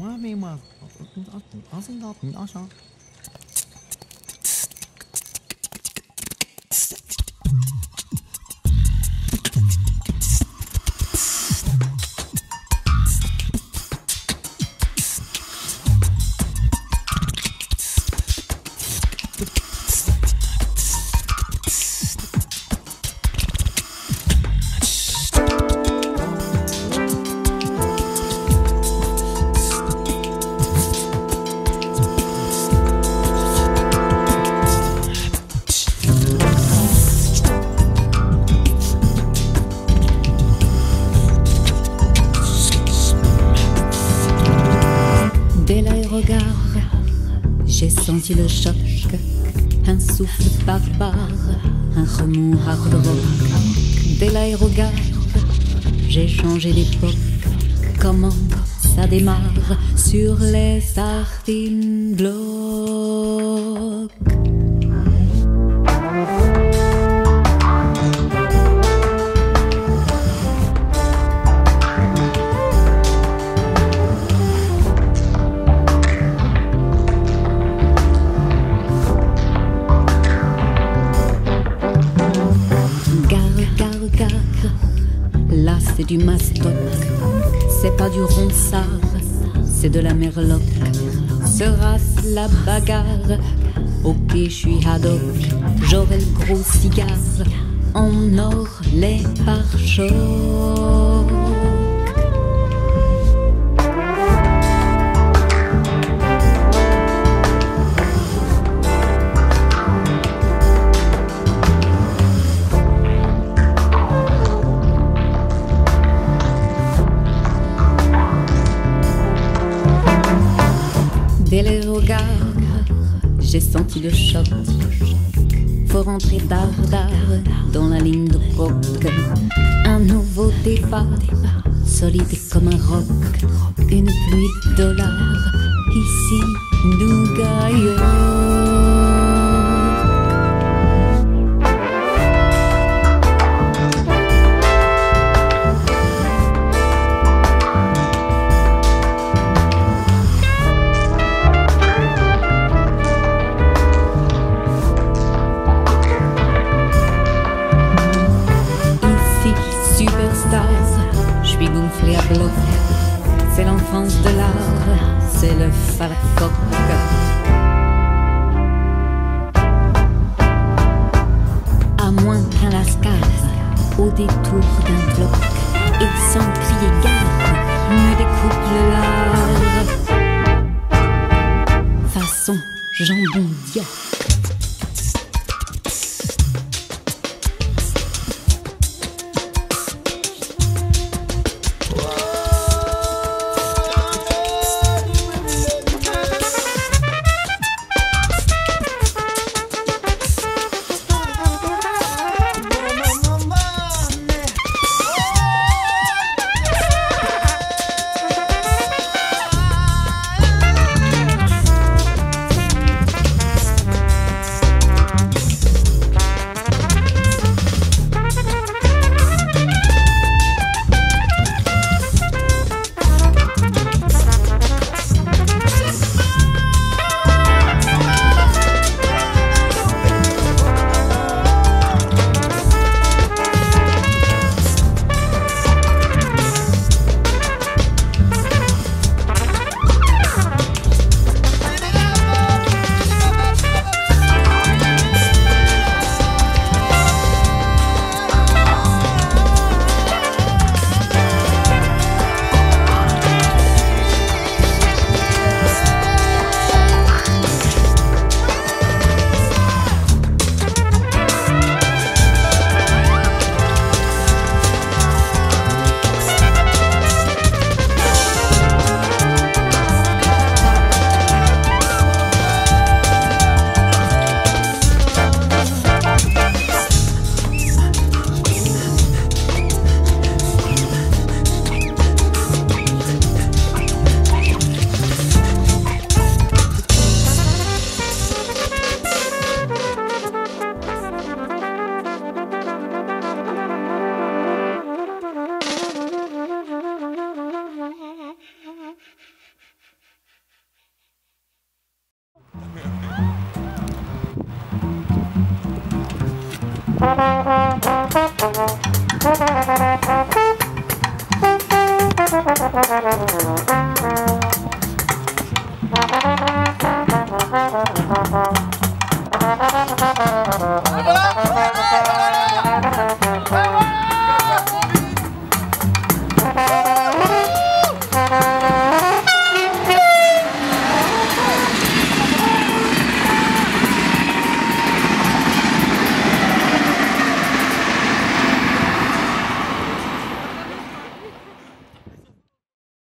Dès l'aérogare, j'ai senti le choc, un souffle barbare, un remous hard rock. Dès l'aérogare, j'ai changé d'époque. Comment ça démarre sur les starting blocks? Là c'est du mastoc, c'est pas du ronsard, c'est de la merloc. Sera-ce la bagarre? Ok, je suis haddock, j'aurai le gros cigare en or, les pare-chocs. Dès les regards, j'ai senti le choc. Faut rentrer dard dans la ligne de coque. Un nouveau départ, solide comme un roc. Une pluie de dollars, ici nous gagnons. J'suis gonflé à bloc, c'est l'enfance de l'art, c'est le farcoq. À moins qu'un lascar, au détour d'un bloc, et sans crier gare, me découpe le lard. Façon jambon d'yak.